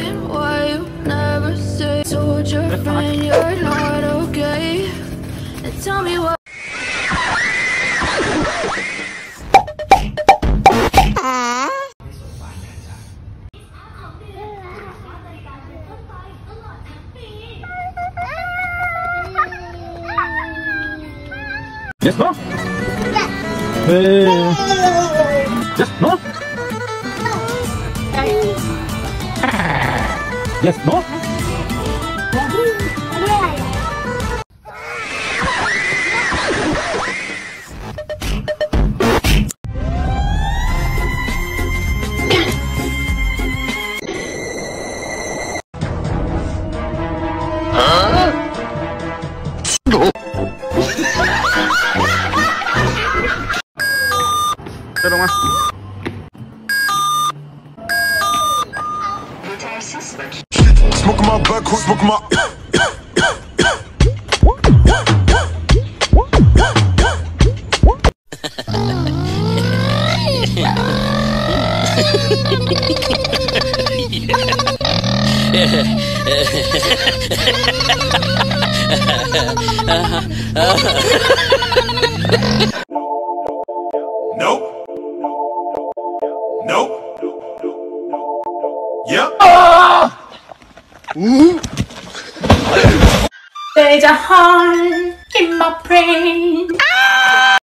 asking why you never say. Told your friend you're not okay. And tell me what. Yes, no? Yes, no? Yes, no? Tolong mas. Smoke my butt, smoke my. Nope. Nope. Yep. There's a heart in my brain.